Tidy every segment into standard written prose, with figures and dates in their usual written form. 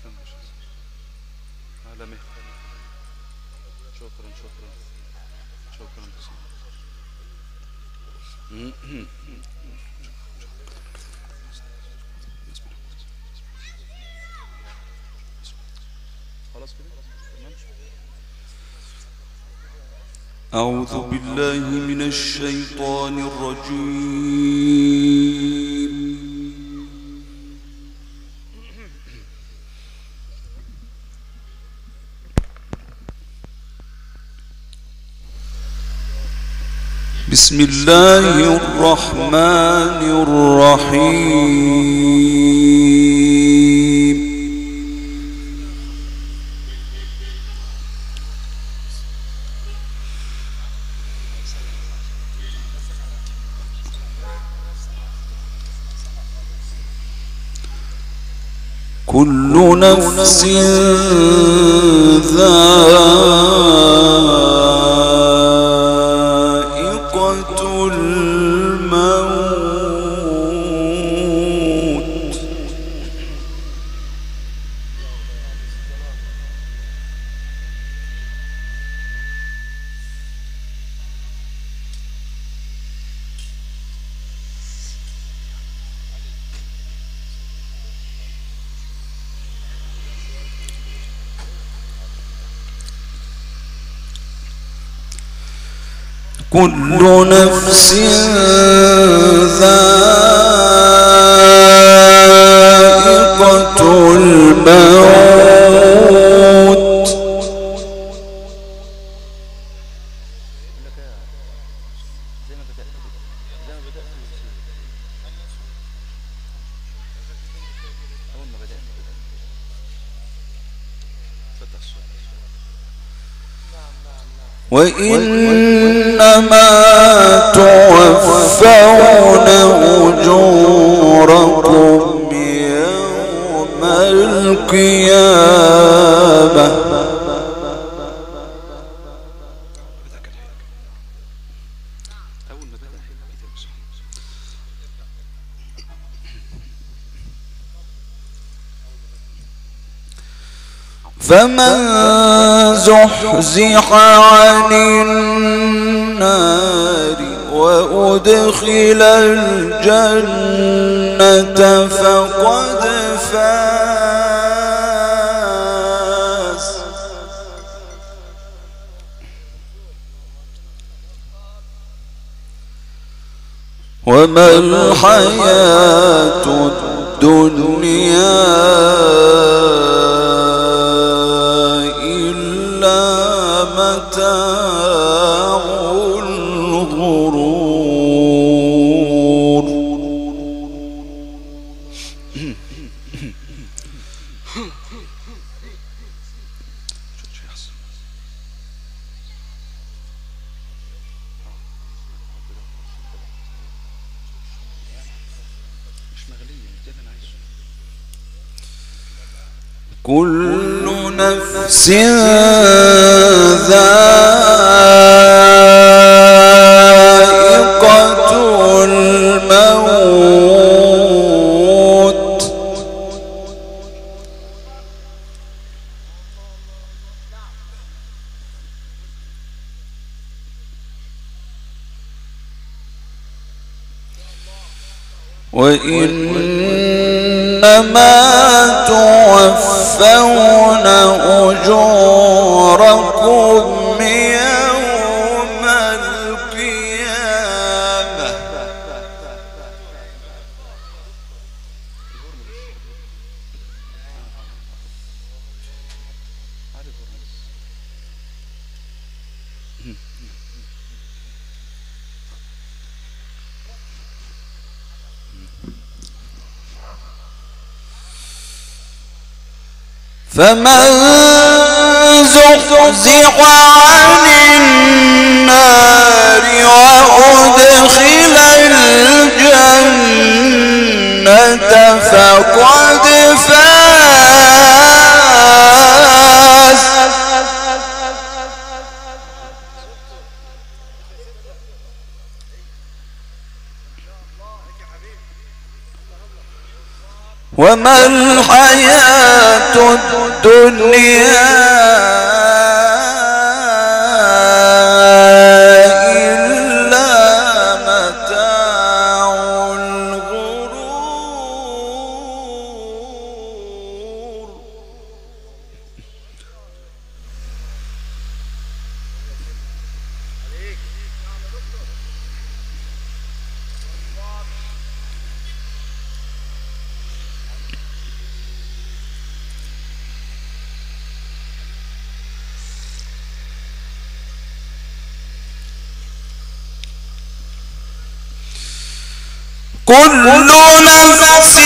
عالمي. شكرا شكرا شكرا. خلاص كده تمام. أعوذ بالله من الشيطان الرجيم. بسم الله الرحمن الرحيم. كل نفس ذائقة الموت. كل نفس ذائقة الموت. وإنما توفون أجوركم يوم القيامة. فمن زحزح عن النار وأدخل الجنة فقد فاز. وما الحياة الدنيا متاع الغرور. كل نفس ذائقة الموت. وإنما توفون أجوركم يوم القيامة. فمن زحزح عن النار وأدخل الجنة فقد فاز. وما الحياة الدنيا إلا متاع الغرور. كل نفس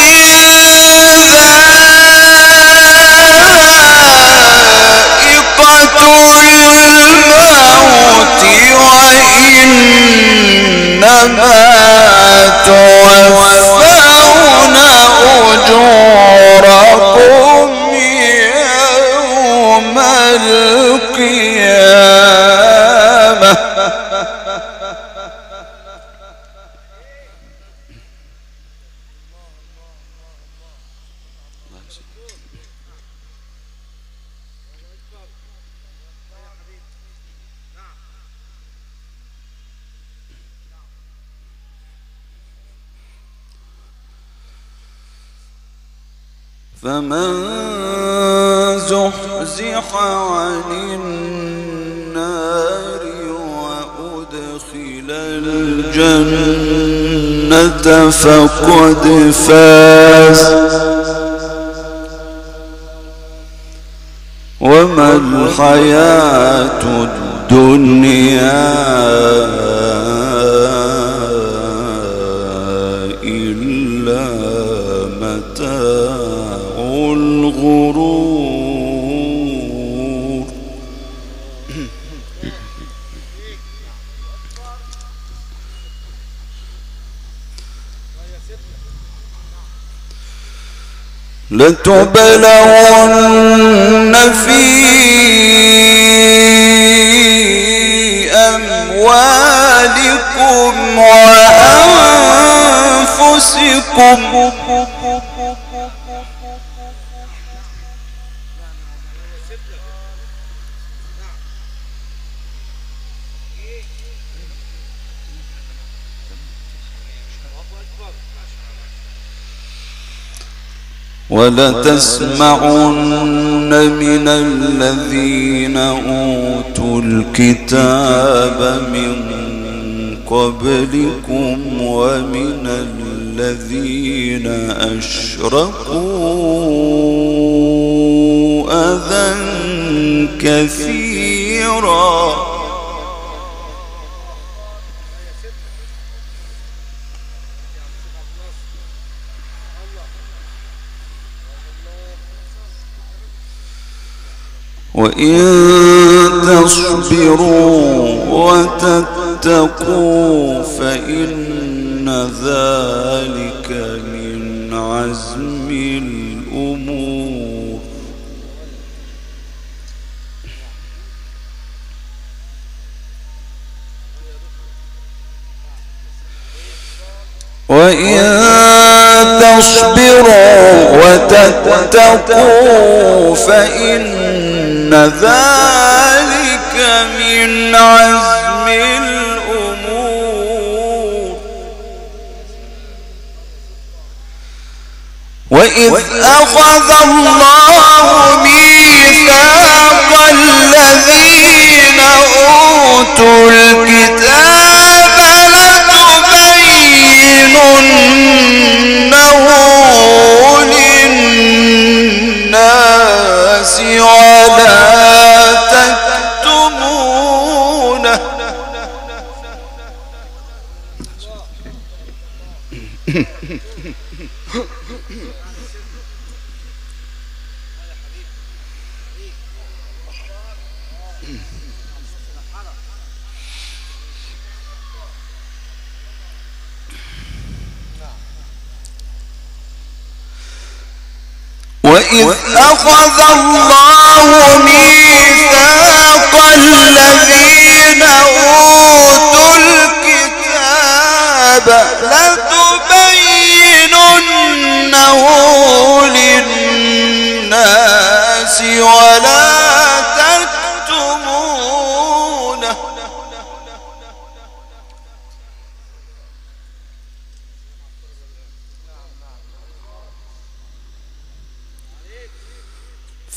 ذائقة الموت وإنما توفون أجوركم يوم القيامة. فمن زحزح عن النار وأدخل الجنة فقد فاز وما الحياة الدنيا إلا متاع الغرور. لتبلغن في أموالكم وأنفسكم ولتسمعن من الذين أوتوا الكتاب من قبلكم ومن الذين أشركوا أذى كثيرا وإن تصبروا وتتقوا فإن ذلك من عزم الأمور. وإن تصبروا وتتقوا فإن ذلك من عزم الأمور. وإذ أخذ الله ميثاق الذين أوتوا الكتاب لتبيننه للناس ولا تكتمونه. وإذ أخذ الله ميثاق الذين أوتوا الكتاب لتبيننه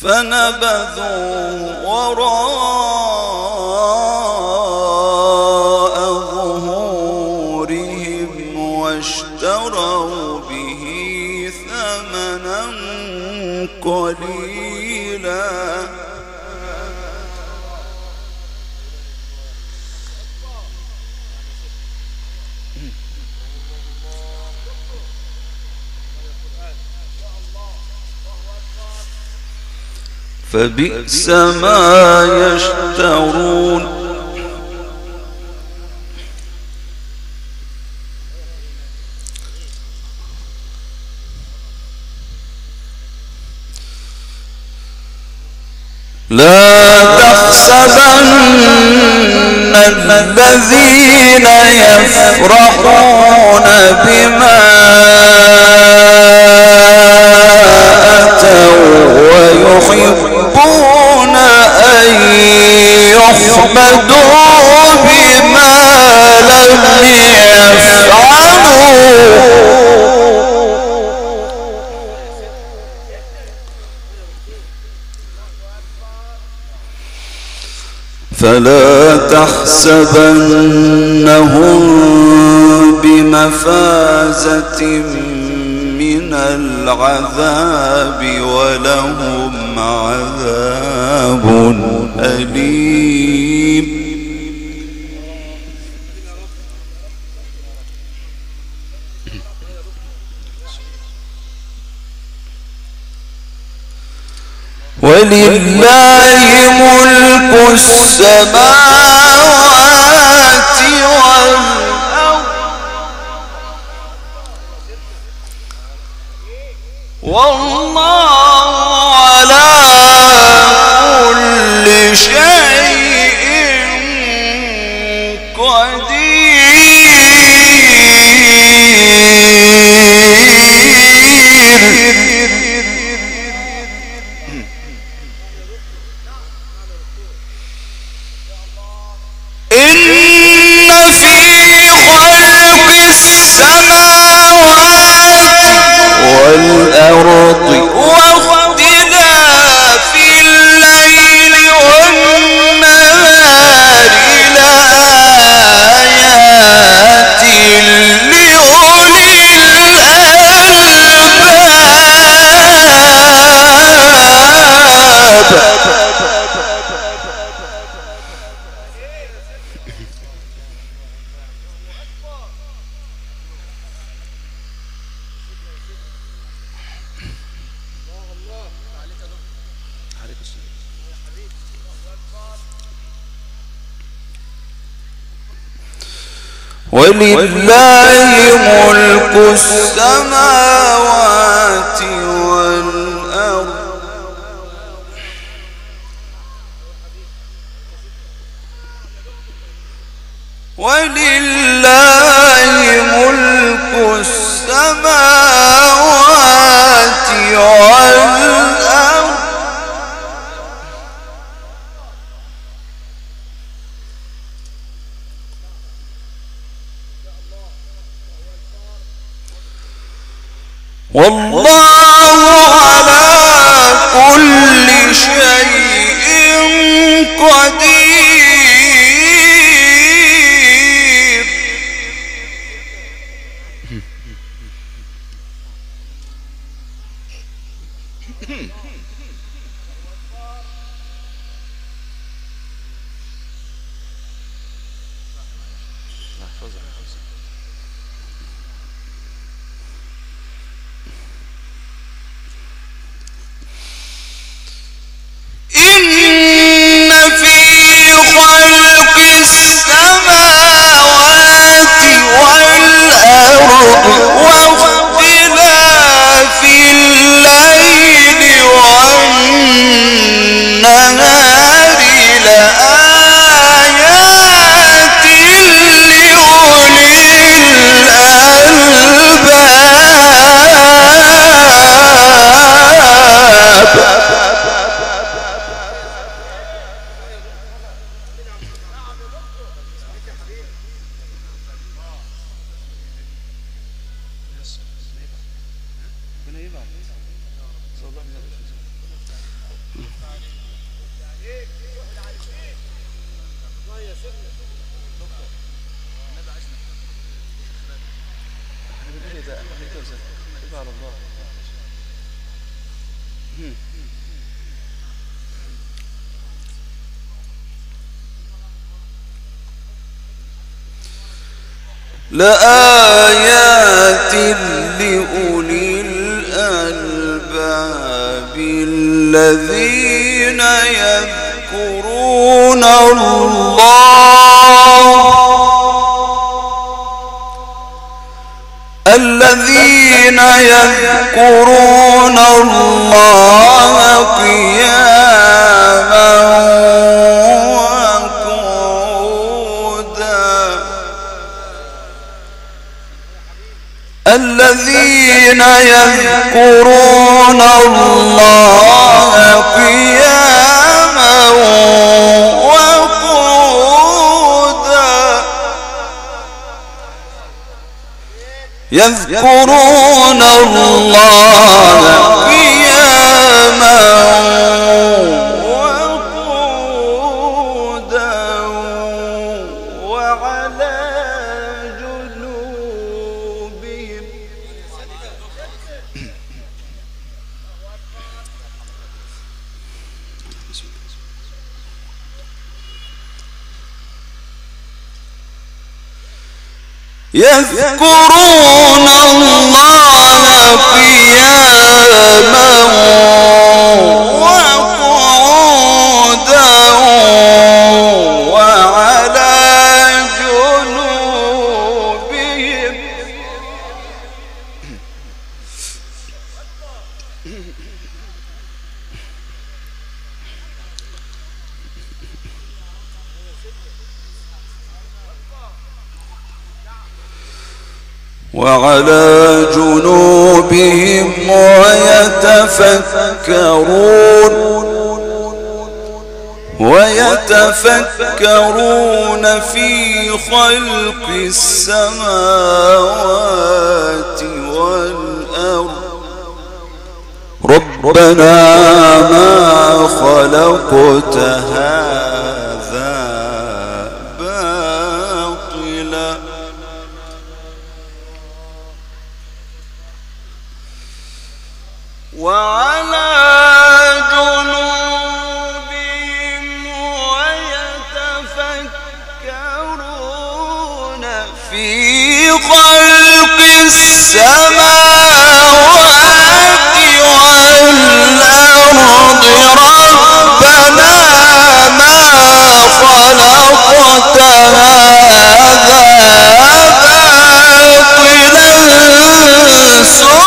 فنبذوا وراء ظهورهم واشتروا به ثمنا قليلا فبئس ما يشترون لا تحسبن الذين يفرحون بما أتوا ويحبون أن يحمدوا بما لم يفعلوا فلا تحسبنهم بمفازة من العذاب ولهم عذاب أليم ولله ملك السماوات والأرض والله على كل شيء قدير والأرض واختلاف الليل والنهار لآيات لأولي الألباب ولله ملك السماوات والأرض ولله ملك السماوات والأرض والله على كل شيء قدير إن في خلق السماوات والأرض واختلاف الليل والنهار لآيات لأولي الألباب الذين يذكرون الله قياما وقعودا الذين يذكرون الله قياما وقعودا يذكرون الله قياما وقعودا وعلى جنوبهم يذكرون الله قياما وقعودا وعلى جنوبهم ويتفكرون في خلق السماوات والأرض ربنا ما خلقت هذا باطلا وعلى جنوبهم ويتفكرون في خلق السماوات والأرض ربنا ما خلقت هذا باطلا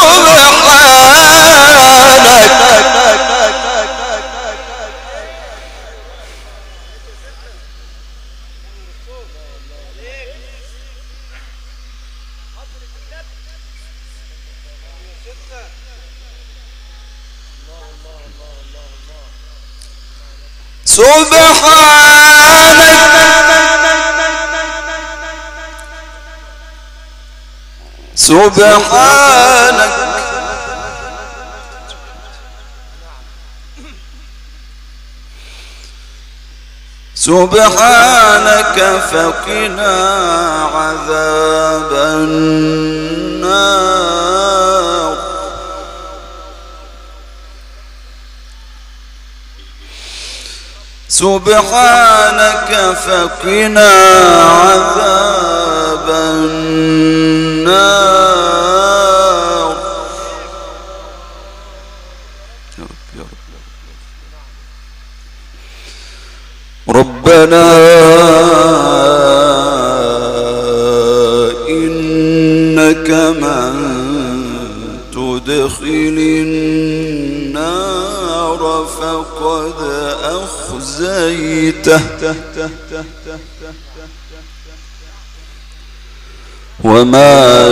سبحانك فقنا عذاب النار سبحانك فقنا عذاب النار يا رب ربنا إنك من تدخل النار فقد أخزيته وما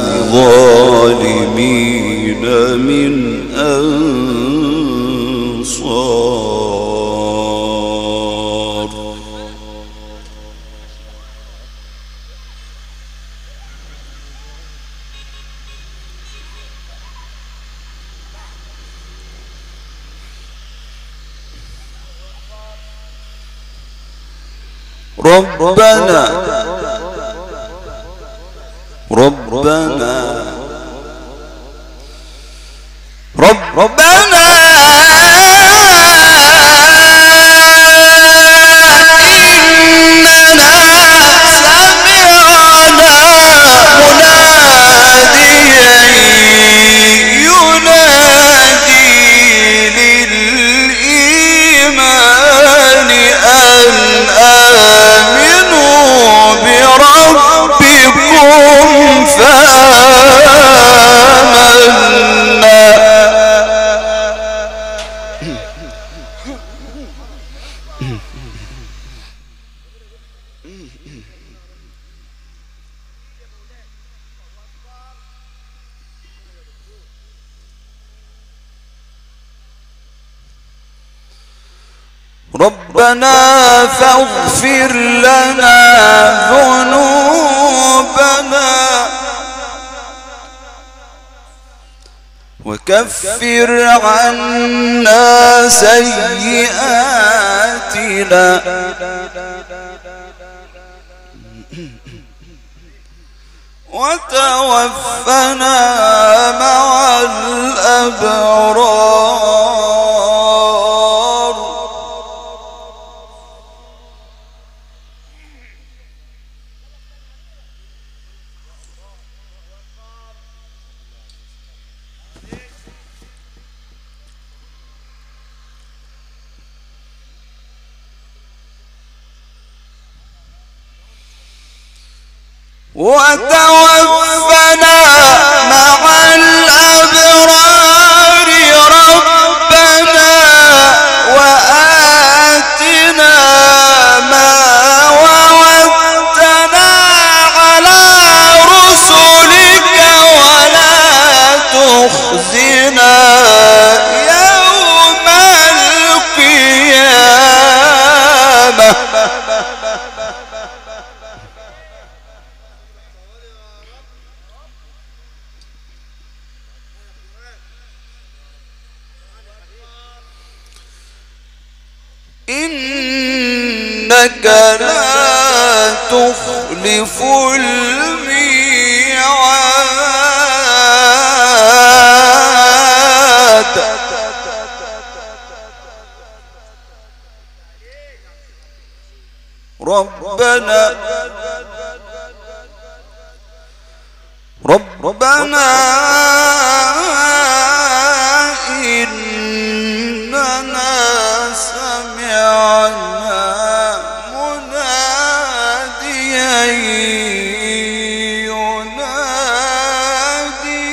للظالمين من أنصار ربنا ربنا فاغفر لنا ذنوبنا وكفر عنا سيئاتنا وتوفنا مع الأبرار. وتوفنا مع الأبرار ربنا وآتنا ما وعدتنا على رسلك ولا تخزنا يوم القيامة. إنك لا تخلف الميعاد. ربنا إننا سمعنا مناديا ينادي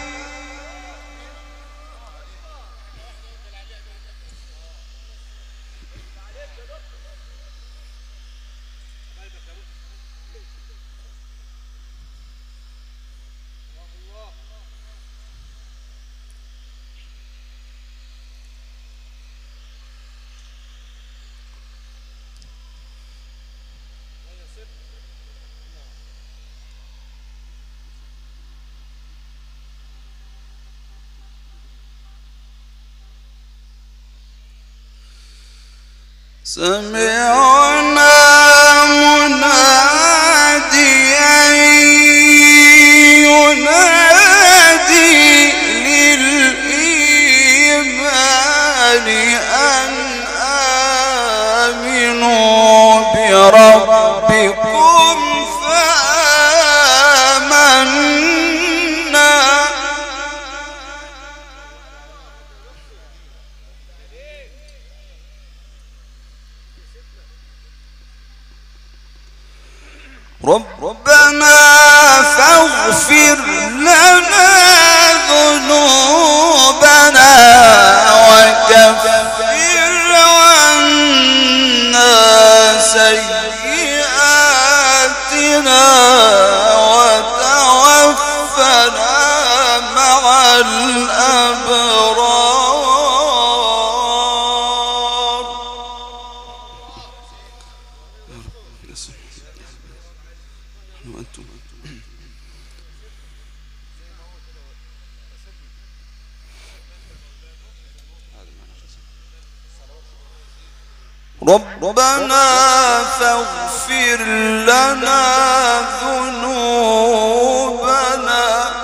سمعنا مناديا ينادي للإيمان أن آمنوا بربكم فآمنا. ربنا فاغفر لنا ذنوبنا وكفر عنا سيئاتنا وتوفنا مع الأبرار. ربنا فاغفر لنا ذنوبنا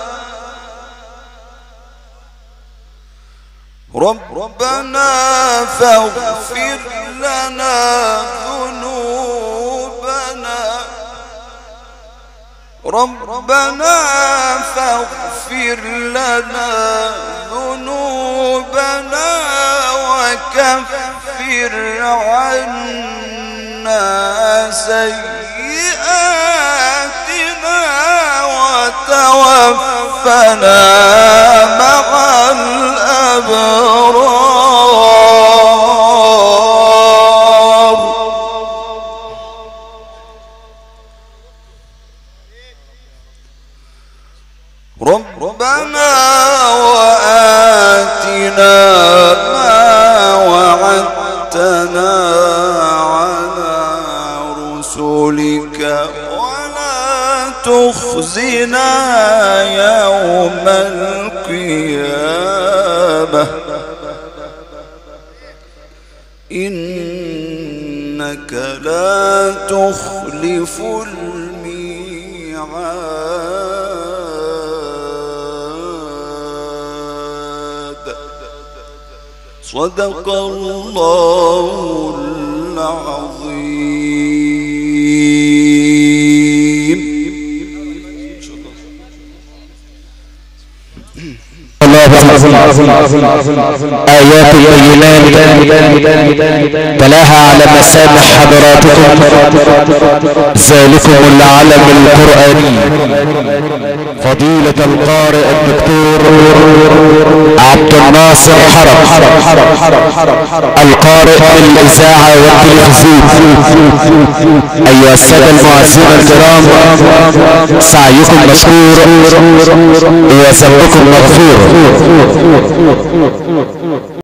ربنا فاغفر لنا ذنوبنا ربنا فاغفر لنا ذنوبنا وكفر عنا سيئاتنا وتوفنا مع الأبرار. ربنا وآتنا ما وعدتنا الزنا يوم القيامة إنك لا تخلف الميعاد. صدق الله العظيم. آيات بينات تلاها على مسامع حضراتكم ذلكم العلم القرآني فضيلة القارئ الدكتور عبد الناصر حرب القارئ الإذاعة والتلفزيون. أيها السادة المعزين الكرام، سعيكم مشكور وذنبكم مغفور.